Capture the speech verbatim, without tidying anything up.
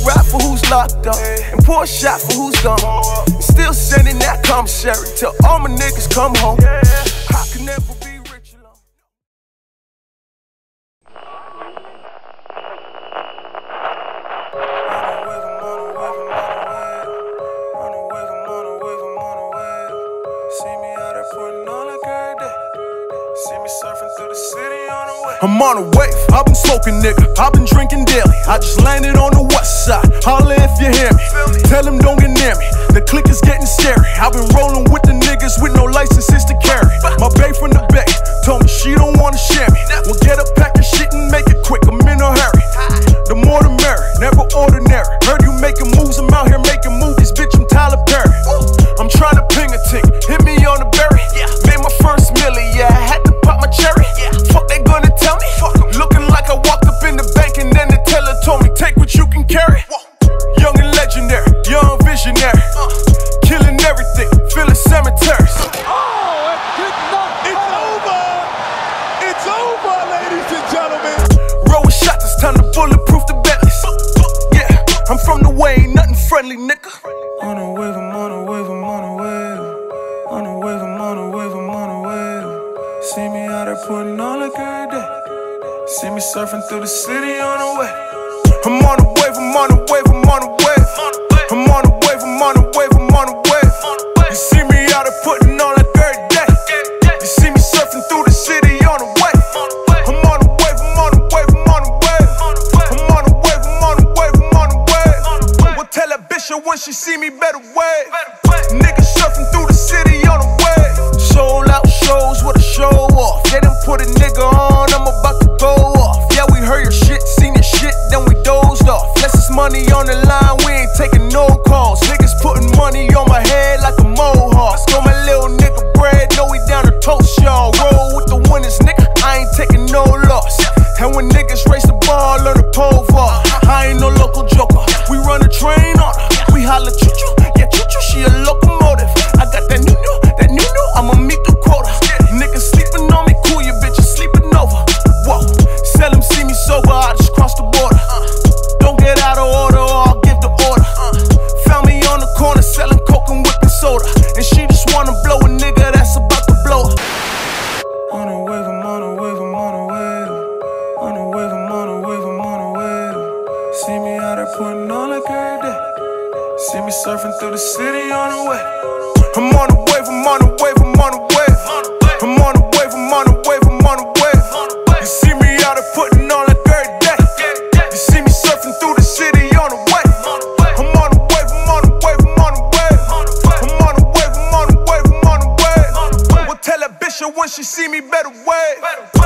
rap for who's locked up and pour a shot for who's gone. And still sending that commissary till all my niggas come home. I can never be rich alone. I'm on a wave, I've been smoking, nigga, I've been drinking daily. I just landed on the west side, holla if you hear me. Tell them don't get near me, the clique is getting scary. I've been rolling with the niggas with no licenses to carry. My bae from the bay told me she don't wanna share me. Well, get a pack of shit and make it quick, I'm in a hurry. The more the merrier, never ordinary. Heard you making moves, I'm out here making movies, bitch, I'm Tyler Perry. I'm trying to ping a tick, hit me on the berry. Made my first milli, yeah, I had to pop my cherry. Fuck they gonna tell me? Looking like I walked up in the bank and then the teller told me, take what you can carry. Young and legendary, young visionary, killing everything, filling cemeteries. Oh, it's over! It's over, ladies and gentlemen. Roll with shots, it's time to bulletproof the Bentleys. Yeah, I'm from the way, ain't nothing friendly, nigga. On a wave, I'm on a wave, I'm on a wave. On a wave, I'm on a wave, I'm on a wave. See me out there putting on like every day. See me surfing through the city on a wave. I'm on a wave, I'm on a wave, I'm on a wave. I'm on a wave, I'm on a wave, I'm on a wave. You see me out there putting on like every day. You see me surfing through the city on a wave. I'm on a wave, I'm on a wave, I'm on a wave. I'm on a wave, I'm on a wave, I'm on a wave. Well, tell that bitch when she see me better wave. Niggas surfing through the city on a wave. Sold out shows with a show off. They done put a nigga on, I'm about to go off. Yeah, we heard your shit, seen your shit, then we dozed off. Less is money on the line, we ain't taking no calls. Niggas putting money on my head like a mohawk. Stole my little nigga bread, know we down to toast y'all. Roll with the winners, nigga, I ain't taking no loss. And when niggas race the ball, learn the pole vault. I ain't no local joker, we run a train on her. We holla choo-choo, yeah choo-choo, she a locomotive. I got that new-new, that new-new, I'ma meet the quota. Niggas sleeping on me, cool, your bitches sleeping over. Whoa, sell them, see me sober, I just crossed the border. Don't get out of order or I'll give the order. Found me on the corner selling coke and whipping soda. And she just wanna blow a nigga that's about to blow her. On a wave, I'm on a wave, I'm on a wave. On a wave, I'm on a wave, I'm on a wave. See me out there putting on like every day. See me surfing through the city on a wave. I'm on a wave, I'm on a wave, I'm on a wave. I'm on a wave, I'm on a wave, I'm on a wave. You see me out there putting on like every day. You see me surfing through the city on a wave. I'm on a wave, I'm on a wave, I'm on a wave. I'm on a wave, I'm on a wave, I'm on a wave. Well, tell that bitch when she see me better wave.